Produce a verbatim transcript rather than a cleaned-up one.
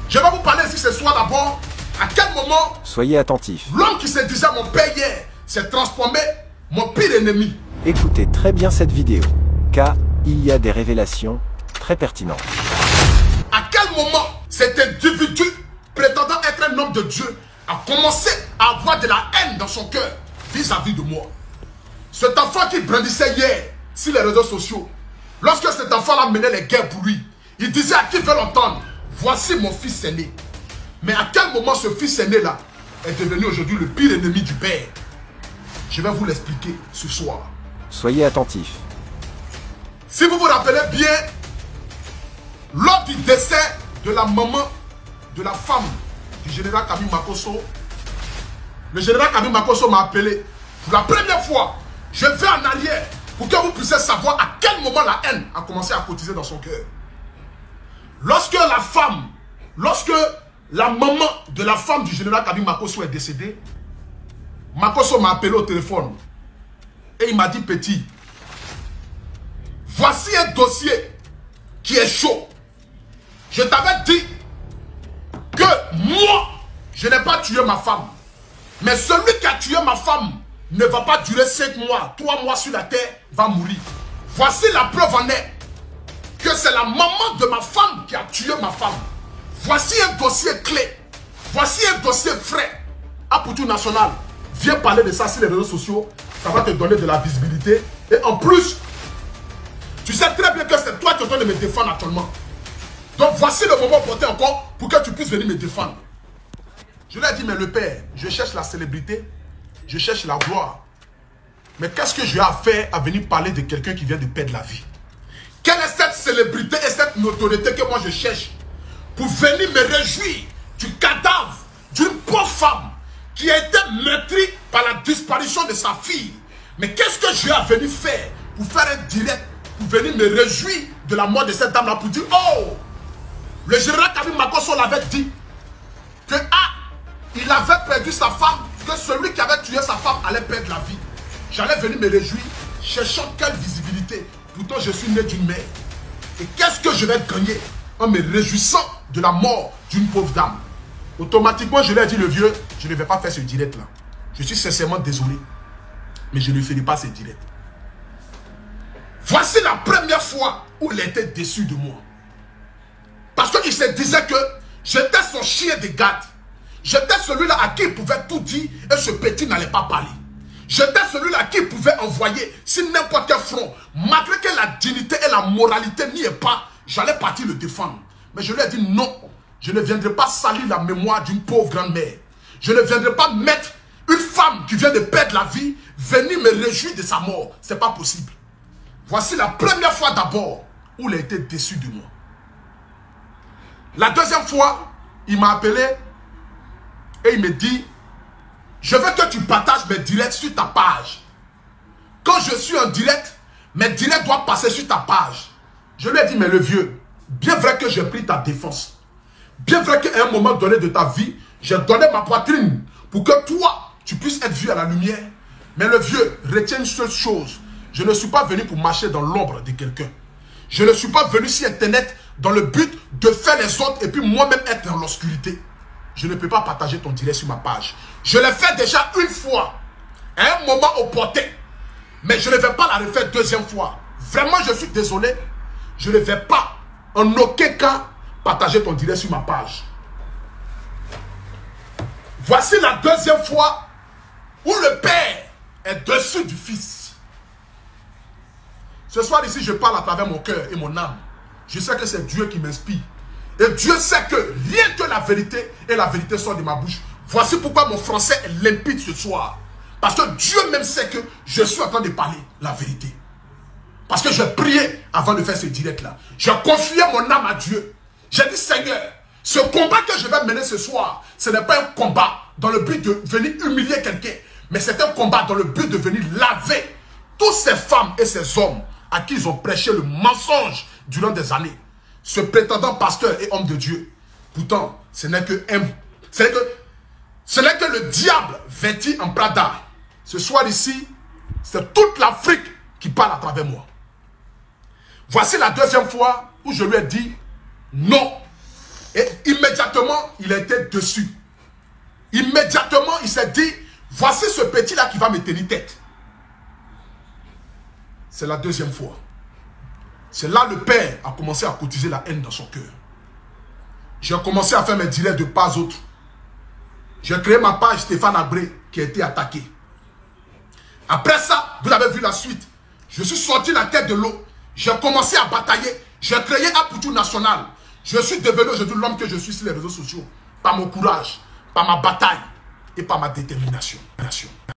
Je vais vous parler ici ce soir d'abord. À quel moment... Soyez attentifs. L'homme qui se disait mon père hier s'est transformé mon pire ennemi. Écoutez très bien cette vidéo, car il y a des révélations très pertinentes. À quel moment cet individu prétendant être un homme de Dieu a commencé à avoir de la haine dans son cœur vis-à-vis de moi? Cet enfant qui brandissait hier sur les réseaux sociaux, lorsque cet enfant-là menait les guerres pour lui, il disait à qui veut l'entendre, voici mon fils aîné. Mais à quel moment ce fils aîné-là est devenu aujourd'hui le pire ennemi du père? Je vais vous l'expliquer ce soir. Soyez attentifs. Si vous vous rappelez bien, lors du décès de la maman de la femme du général Kabi Makosso, le général Kabi Makosso m'a appelé pour la première fois. Je vais en arrière pour que vous puissiez savoir à quel moment la haine a commencé à cotiser dans son cœur. Lorsque la femme, lorsque la maman de la femme du général Kabi Makosso est décédée, Makosso m'a appelé au téléphone et il m'a dit, petit, voici un dossier qui est chaud. Je t'avais dit que moi, je n'ai pas tué ma femme. Mais celui qui a tué ma femme ne va pas durer cinq mois, trois mois sur la terre, va mourir. Voici la preuve en est que c'est la maman de ma femme qui a tué ma femme. Voici un dossier clé. Voici un dossier frais. Apoutou National, viens parler de ça sur les réseaux sociaux. Ça va te donner de la visibilité. Et en plus, tu sais très bien que c'est toi qui es en train de me défendre actuellement. Donc voici le moment opportun encore pour que tu puisses venir me défendre. Je lui ai dit, mais le père, je cherche la célébrité, je cherche la gloire. Mais qu'est-ce que j'ai à faire à venir parler de quelqu'un qui vient de perdre la vie? Quelle est cette célébrité et cette notoriété que moi je cherche pour venir me réjouir du cadavre d'une pauvre femme qui a été meurtrie par la disparition de sa fille? Mais qu'est-ce que j'ai à venir faire pour faire un direct, pour venir me réjouir de la mort de cette dame-là, pour dire, oh, le général Kabi Makosso l'avait dit que ah, il avait perdu sa femme, que celui qui avait tué sa femme allait perdre la vie. J'allais venir me réjouir, cherchant quelle visibilité. Pourtant, je suis né d'une mère. Et qu'est-ce que je vais gagner en me réjouissant de la mort d'une pauvre dame? Automatiquement, je lui ai dit, le vieux, je ne vais pas faire ce direct-là. Je suis sincèrement désolé, mais je ne ferai pas ce direct. Voici la première fois où il était déçu de moi. Parce qu'il se disait que j'étais son chien de garde. J'étais celui-là à qui il pouvait tout dire et ce petit n'allait pas parler. J'étais celui-là qui pouvait envoyer sur n'importe quel front. Malgré que la dignité et la moralité n'y est pas, j'allais partir le défendre. Mais je lui ai dit non, je ne viendrai pas salir la mémoire d'une pauvre grand-mère. Je ne viendrai pas mettre une femme qui vient de perdre la vie, venir me réjouir de sa mort. Ce n'est pas possible. Voici la première fois d'abord où il a été déçu de moi. La deuxième fois, il m'a appelé et il me dit, je veux que tu partages mes directs sur ta page. Quand je suis en direct, mes directs doivent passer sur ta page. Je lui ai dit, mais le vieux, bien vrai que j'ai pris ta défense. Bien vrai qu'à un moment donné de ta vie, j'ai donné ma poitrine pour que toi, tu puisses être vu à la lumière. Mais le vieux, retiens une seule chose. Je ne suis pas venu pour marcher dans l'ombre de quelqu'un. Je ne suis pas venu sur Internet dans le but de faire les autres et puis moi-même être dans l'obscurité. Je ne peux pas partager ton direct sur ma page. Je l'ai fait déjà une fois, à un moment opportun. Mais je ne vais pas la refaire deuxième fois. Vraiment, je suis désolé. Je ne vais pas, en aucun cas, partager ton direct sur ma page. Voici la deuxième fois où le père est dessus du fils. Ce soir ici, je parle à travers mon cœur et mon âme. Je sais que c'est Dieu qui m'inspire. Et Dieu sait que rien que la vérité et la vérité sortent de ma bouche. Voici pourquoi mon français est limpide ce soir. Parce que Dieu même sait que je suis en train de parler la vérité. Parce que j'ai prié avant de faire ce direct-là. J'ai confié mon âme à Dieu. J'ai dit, Seigneur, ce combat que je vais mener ce soir, ce n'est pas un combat dans le but de venir humilier quelqu'un. Mais c'est un combat dans le but de venir laver toutes ces femmes et ces hommes à qui ils ont prêché le mensonge durant des années. Ce prétendant pasteur et homme de Dieu. Pourtant, ce n'est que, un, ce n'est que, ce n'est que le diable vêtu en Prada. Ce soir ici, c'est toute l'Afrique qui parle à travers moi. Voici la deuxième fois où je lui ai dit non. Et immédiatement, immédiatement, il était dessus. Immédiatement, il s'est dit, voici ce petit-là qui va me tenir tête. C'est la deuxième fois. C'est là le père a commencé à cotiser la haine dans son cœur. J'ai commencé à faire mes directs de pas autres. J'ai créé ma page Stéphane Abré qui a été attaquée. Après ça, vous avez vu la suite. Je suis sorti la tête de l'eau. J'ai commencé à batailler. J'ai créé Apoutou National. Je suis devenu aujourd'hui l'homme que je suis sur les réseaux sociaux. Par mon courage, par ma bataille et par ma détermination.